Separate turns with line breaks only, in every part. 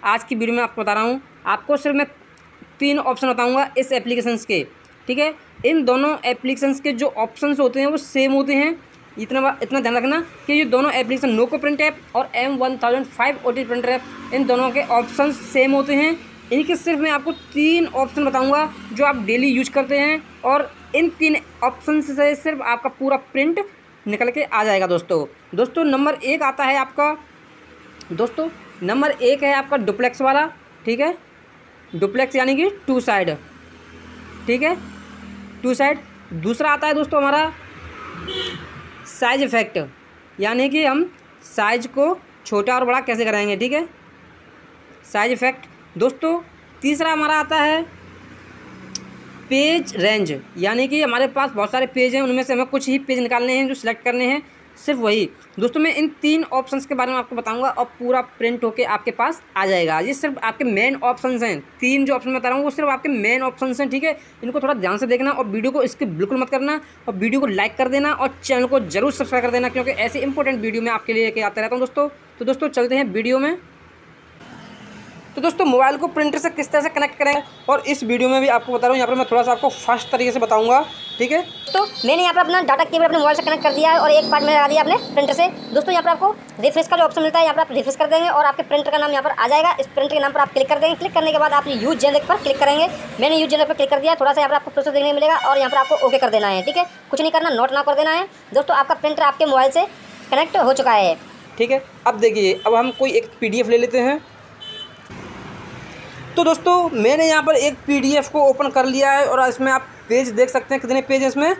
आज की वीडियो में आपको बता रहा हूँ। आपको सिर्फ मैं 3 ऑप्शन बताऊँगा इस एप्लीकेशंस के, ठीक है। इन दोनों एप्लीकेशंस के जो ऑप्शंस होते हैं वो सेम होते हैं। इतना ध्यान रखना कि ये दोनों एप्लीकेशन नोको प्रिंट ऐप और M1005 OTG प्रिंटर ऐप, इन दोनों के ऑप्शन सेम होते हैं। इनके सिर्फ मैं आपको 3 ऑप्शन बताऊंगा जो आप डेली यूज करते हैं, और इन 3 ऑप्शन से सिर्फ आपका पूरा प्रिंट निकल के आ जाएगा। दोस्तों नंबर 1 आता है आपका, दोस्तों नंबर 1 है आपका डुप्लेक्स वाला, ठीक है। डुप्लेक्स यानी कि 2 साइड, ठीक है, 2 साइड। दूसरा आता है दोस्तों हमारा साइज इफेक्ट, यानी कि हम साइज को छोटा और बड़ा कैसे कराएंगे, ठीक है, साइज इफेक्ट। दोस्तों तीसरा हमारा आता है पेज रेंज, यानी कि हमारे पास बहुत सारे पेज हैं, उनमें से हमें कुछ ही पेज निकालने हैं जो सिलेक्ट करने हैं, सिर्फ वही। दोस्तों मैं इन 3 ऑप्शंस के बारे में आपको बताऊंगा और पूरा प्रिंट होके आपके पास आ जाएगा। ये सिर्फ आपके मेन ऑप्शंस हैं। 3 जो ऑप्शन बता रहा हूँ वो सिर्फ आपके मेन ऑप्शंस हैं, ठीक है। इनको थोड़ा ध्यान से देखना और वीडियो को इसके बिल्कुल मत करना, और वीडियो को लाइक कर देना और चैनल को जरूर सब्सक्राइब कर देना, क्योंकि ऐसे इंपॉर्टेंट वीडियो मैं आपके लिए लेके आता रहता हूँ दोस्तों। तो दोस्तों चलते हैं वीडियो में। तो दोस्तों मोबाइल को प्रिंटर से किस तरह से कनेक्ट करें, और इस वीडियो में भी आपको बता रहा हूँ। यहाँ पर मैं थोड़ा सा आपको फास्ट तरीके से बताऊँगा, ठीक है।
तो मैंने यहाँ पर अपना डाटा केबल अपने मोबाइल से कनेक्ट कर दिया है और एक पार्ट में लगा दिया अपने प्रिंटर से। दोस्तों यहाँ पर आपको रिफ्रेश का जो ऑप्शन मिलता है, यहाँ पर आप रिफ्रेश कर देंगे और आपके प्रिंटर का नाम यहाँ पर आ जाएगा। इस प्रिंटर के नाम पर आप क्लिक कर देंगे। क्लिक करने के बाद आप यूज जनरेट पर क्लिक करेंगे। मैंने यूज जनरेट पर क्लिक कर दिया। थोड़ा सा यहाँ पर आपको प्रोसेस देखने मिलेगा और यहाँ पर आपको ओके कर देना है, ठीक है। कुछ नहीं करना, नोट ना कर देना है। दोस्तों आपका प्रिंटर आपके मोबाइल से कनेक्ट हो चुका है,
ठीक है। अब देखिए, अब हम कोई एक PDF ले लेते हैं। तो दोस्तों मैंने यहाँ पर एक PDF को ओपन कर लिया है, और इसमें आप पेज देख सकते हैं कितने पेज हैं इसमें,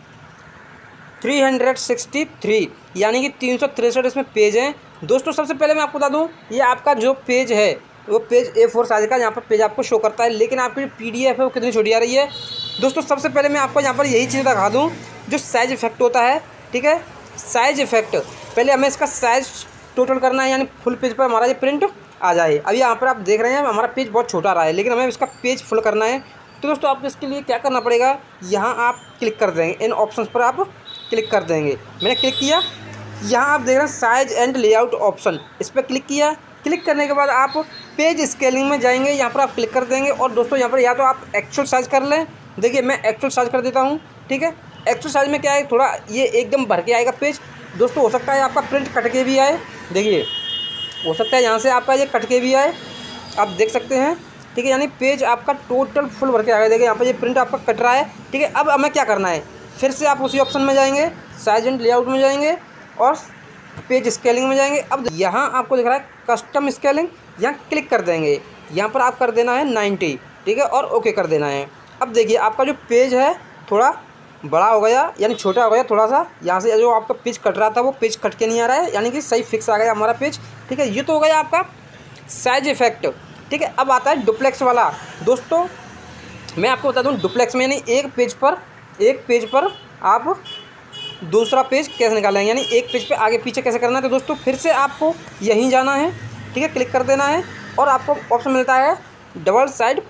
363, यानी कि 363 इसमें पेज हैं। दोस्तों सबसे पहले मैं आपको बता दूँ, ये आपका जो पेज है वो पेज A4 साइज का यहाँ पर पेज आपको शो करता है, लेकिन आपकी जो PDF है वो कितनी छोटी आ रही है। दोस्तों सबसे पहले मैं आपको यहाँ पर यही चीज़ दिखा दूँ, जो साइज इफेक्ट होता है, ठीक है। साइज इफेक्ट, पहले हमें इसका साइज टोटल करना है, यानी फुल पेज पर हमारा ये प्रिंट आ जाए। अब यहाँ पर आप देख रहे हैं हमारा पेज बहुत छोटा आ रहा है, लेकिन हमें इसका पेज फुल करना है। तो दोस्तों आपको इसके लिए क्या करना पड़ेगा, यहाँ आप क्लिक कर देंगे, इन ऑप्शंस पर आप क्लिक कर देंगे। मैंने क्लिक किया, यहाँ आप देख रहे हैं साइज एंड लेआउट ऑप्शन, इस पर क्लिक किया। क्लिक करने के बाद आप पेज स्केलिंग में जाएंगे, यहाँ पर आप क्लिक कर देंगे। और दोस्तों यहाँ पर या तो आप एक्चुअल साइज कर लें, देखिए मैं एक्चुअल साइज कर देता हूँ, ठीक है। एक्चुअल साइज में क्या है, थोड़ा ये एकदम भर के आएगा पेज। दोस्तों हो सकता है आपका प्रिंट कट के भी आए, देखिए हो सकता है यहाँ से आपका ये कट के भी आए, आप देख सकते हैं, ठीक है। यानी पेज आपका टोटल फुल भर के आएगा। देखिए यहाँ पर ये प्रिंट आपका कट रहा है, ठीक है। अब हमें क्या करना है, फिर से आप उसी ऑप्शन में जाएंगे, साइज एंड लेआउट में जाएंगे और पेज स्केलिंग में जाएंगे। अब यहाँ आपको दिख रहा है कस्टम स्केलिंग, यहाँ क्लिक कर देंगे। यहाँ पर आप कर देना है 90, ठीक है, और ओके कर देना है। अब देखिए आपका जो पेज है थोड़ा बड़ा हो गया, यानी छोटा हो गया थोड़ा सा। यहाँ से जो आपका पेज कट रहा था वो पेज कट के नहीं आ रहा है, यानी कि सही फिक्स आ गया हमारा पेज, ठीक है। ये तो हो गया आपका साइज इफेक्ट, ठीक है। अब आता है डुप्लेक्स वाला। दोस्तों मैं आपको बता दूँ, डुप्लेक्स में यानी एक पेज पर आप दूसरा पेज कैसे निकालेंगे, यानी एक पेज पे आगे पीछे कैसे करना है। तो दोस्तों फिर से आपको यहीं जाना है, ठीक है, क्लिक कर देना है, और आपको ऑप्शन मिलता है डबल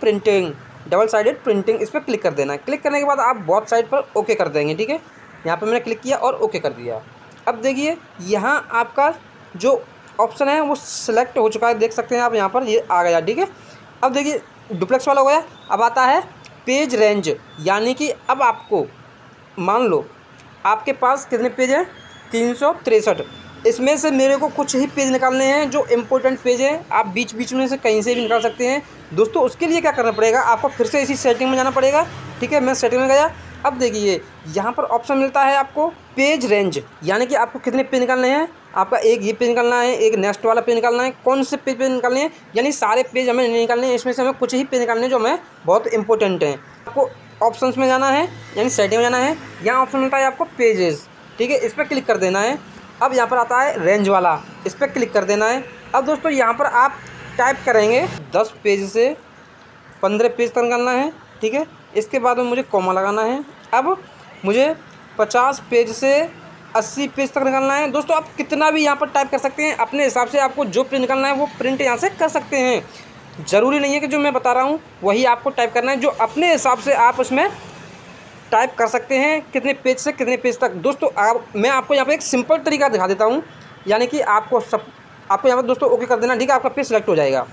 साइडेड प्रिंटिंग, इस पर क्लिक कर देना है। क्लिक करने के बाद आप बोथ साइड पर ओके कर देंगे, ठीक है। यहाँ पर मैंने क्लिक किया और ओके कर दिया। अब देखिए यहाँ आपका जो ऑप्शन है वो सिलेक्ट हो चुका है, देख सकते हैं आप, यहाँ पर ये आ गया, ठीक है। अब देखिए डुप्लेक्स वाला हो गया। अब आता है पेज रेंज, यानी कि अब आपको मान लो आपके पास कितने पेज हैं, 363। इसमें से मेरे को कुछ ही पेज निकालने हैं जो इम्पोर्टेंट पेज हैं। आप बीच बीच में से कहीं से भी निकाल सकते हैं। दोस्तों उसके लिए क्या करना पड़ेगा, आपको फिर से इसी सेटिंग में जाना पड़ेगा, ठीक है। मैं सेटिंग में गया। अब देखिए यहाँ पर ऑप्शन मिलता है आपको पेज रेंज, यानी कि आपको कितने पेज निकालने हैं। आपका एक ये पेज निकालना है, एक नेक्स्ट वाला पेज निकालना है, कौन से पेज निकालने हैं, यानी सारे पेज हमें नहीं निकालने हैं। इसमें से हमें कुछ ही पेज निकालने हैं जो हमें बहुत इंपॉर्टेंट हैं। आपको ऑप्शंस में जाना है, यानी सेटिंग में जाना है। यहाँ ऑप्शन मिलता है आपको पेजेस, ठीक है, इस पर क्लिक कर देना है। अब यहाँ पर आता है रेंज वाला, इस पर क्लिक कर देना है। अब दोस्तों यहाँ पर आप टाइप करेंगे 10 पेज से 15 पेज तक निकालना है, ठीक है। इसके बाद में मुझे कॉमा लगाना है। अब मुझे 50 पेज से 80 पेज तक निकालना है। दोस्तों आप कितना भी यहाँ पर टाइप कर सकते हैं, अपने हिसाब से आपको जो प्रिंट निकालना है वो प्रिंट यहाँ से कर सकते हैं। ज़रूरी नहीं है कि जो मैं बता रहा हूँ वही आपको टाइप करना है, जो अपने हिसाब से आप उसमें टाइप कर सकते हैं कितने पेज से कितने पेज तक। दोस्तों मैं आपको यहाँ पर एक सिंपल तरीका दिखा देता हूँ, यानी कि आपको यहाँ पर दोस्तों ओके कर देना, ठीक है, आपका पेज सेलेक्ट हो जाएगा।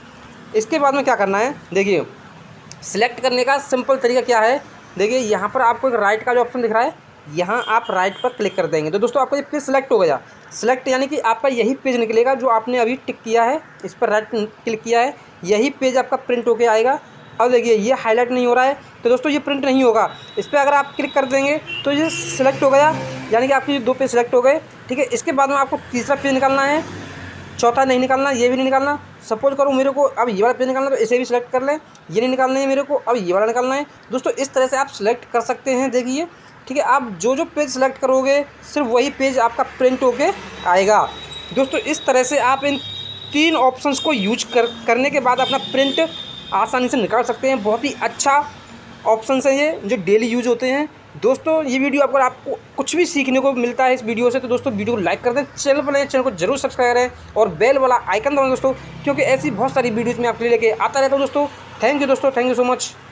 इसके बाद में क्या करना है, देखिए सिलेक्ट करने का सिंपल तरीका क्या है। देखिए यहाँ पर आपको एक राइट का जो ऑप्शन दिख रहा है, यहाँ आप राइट पर क्लिक कर देंगे तो दोस्तों आपका ये पेज सिलेक्ट हो गया। सिलेक्ट यानी कि आपका यही पेज निकलेगा जो आपने अभी टिक किया है, इस पर राइट क्लिक किया है, यही पेज आपका प्रिंट होके आएगा। अब देखिए ये हाईलाइट नहीं हो रहा है तो दोस्तों ये प्रिंट नहीं होगा। इस पर अगर आप क्लिक कर देंगे तो ये सिलेक्ट हो गया, यानी कि आपके 2 पेज सिलेक्ट हो गए। ठीक है, इसके बाद में आपको तीसरा पेज निकालना है, चौथा नहीं निकालना, ये भी नहीं निकालना। सपोज करो मेरे को अब ये वाला पेज निकालना तो इसे भी सिलेक्ट कर लें, ये नहीं निकालना है मेरे को, अब ये वाला निकालना है। दोस्तों इस तरह से आप सिलेक्ट कर सकते हैं। देखिए ठीक है, आप जो पेज सिलेक्ट करोगे सिर्फ वही पेज आपका प्रिंट होके आएगा। दोस्तों इस तरह से आप इन 3 ऑप्शंस को यूज करने के बाद अपना प्रिंट आसानी से निकाल सकते हैं। बहुत ही अच्छा ऑप्शन है ये, जो डेली यूज होते हैं। दोस्तों ये वीडियो अगर आपको कुछ भी सीखने को मिलता है इस वीडियो से तो दोस्तों वीडियो को लाइक कर दें, चैनल पर नए चैनल को जरूर सब्सक्राइब करें और बेल वाला आइकन दबाएं दोस्तों, क्योंकि ऐसी बहुत सारी वीडियोज़ मैं आपके लिए लेके आता रहता हूँ दोस्तों। थैंक यू दोस्तों, थैंक यू सो मच।